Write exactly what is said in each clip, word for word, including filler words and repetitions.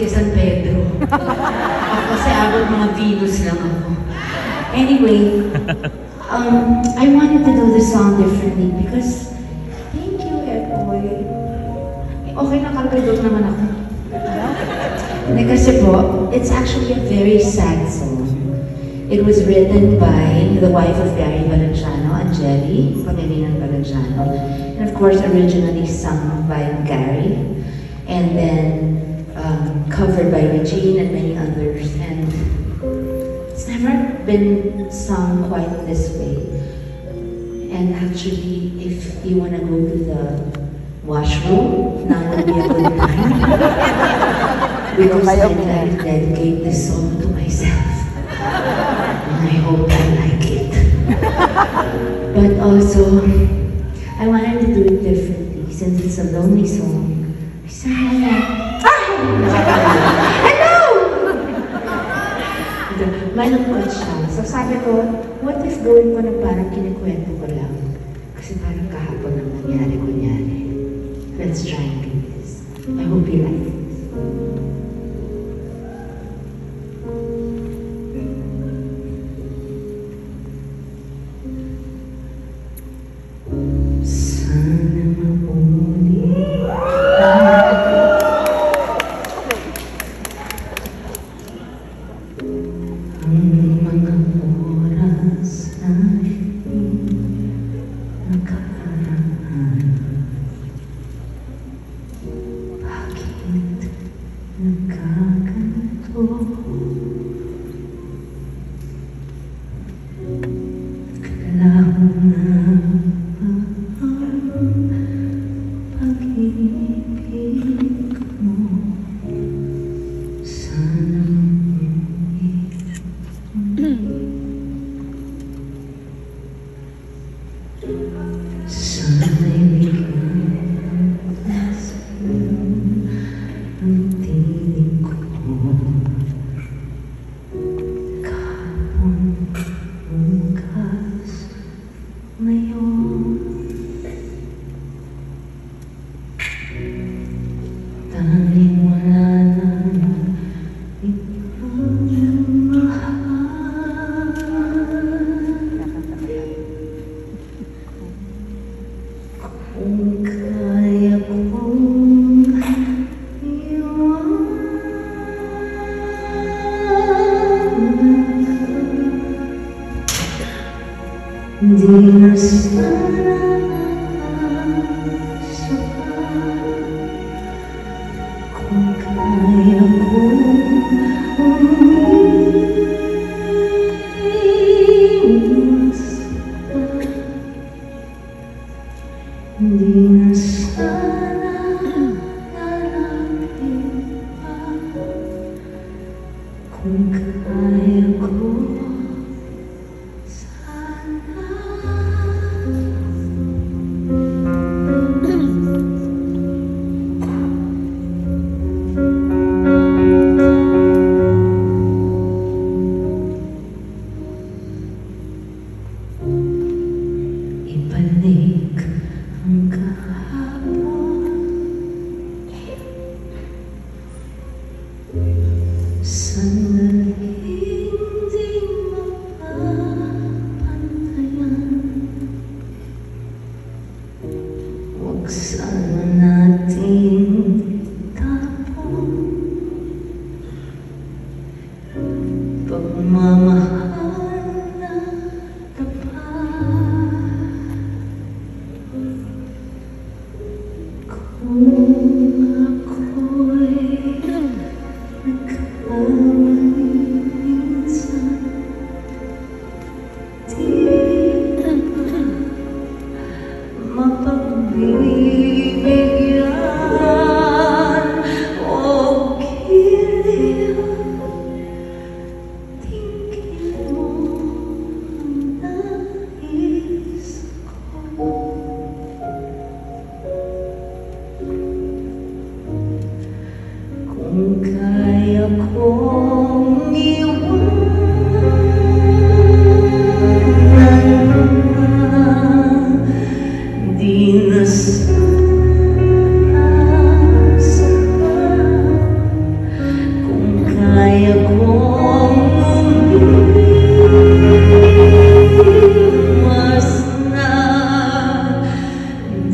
kay San Pedro. Kasi abot mga Venus lang ako. Anyway, um, I wanted to do the song differently because, thank you, Epoy. Okay, nakalagod naman ako. Hindi kasi po, it's actually a very sad song. It was written by the wife of Gary Valenciano, Angeli, Pangilinan Valenciano. And of course, originally sung by Gary. And then um, covered by Regine and many others. And it's never been sung quite this way. And actually, if you want to go to the washroom, now would be a good time. Because I'd like to dedicate this song to myself. And I hope I like it. But also, I wanted to do it differently since it's a lonely song. I sang like, hello! Malungkot siya. So sabi ko, what if gawin ko na parang kinikwento ko lang? Kasi parang kahapon ang nangyari-kunyari. Let's try and do this. I hope you like it.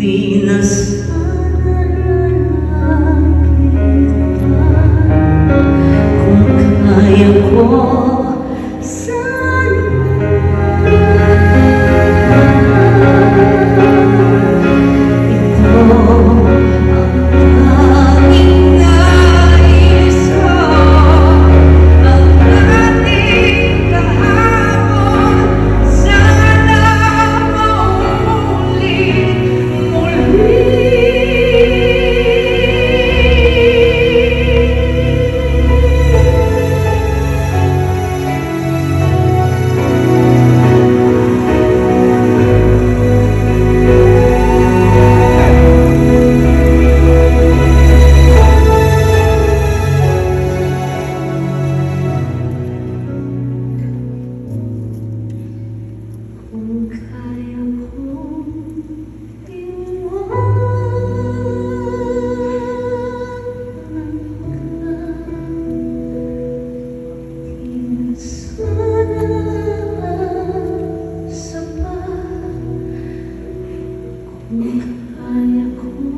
di na sana kung kaya ko sana ito ang tanging nais ko, ang ating kahapon sana maulit muli. Kung kaya kong iwanan ka, di na sana sapat. Kung kaya kong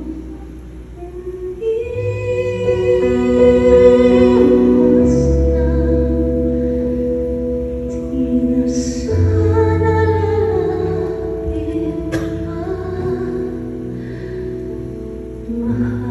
iwas na, di na sana lalapit pa. Mahal